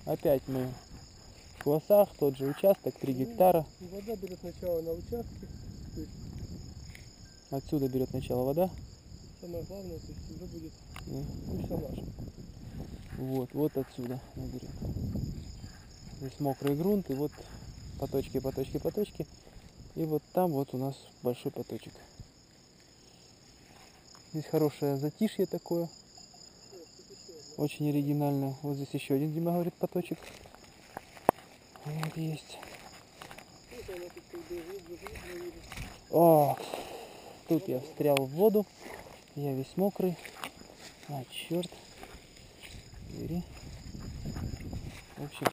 Опять мы в Квасах, тот же участок, 3 гектара. Вода берет начало на участке. То есть Отсюда берет начало вода. самое главное, то есть уже будет И точно наша. вот отсюда она берет. Здесь мокрый грунт, и вот поточки, поточки, поточки. И вот там вот у нас большой поточек. Здесь хорошее затишье такое. Очень оригинальное. Вот здесь еще один, Дима говорит, поточек. Вот есть. О, тут я встрял в воду. Я весь мокрый. А, черт. Бери. В общем,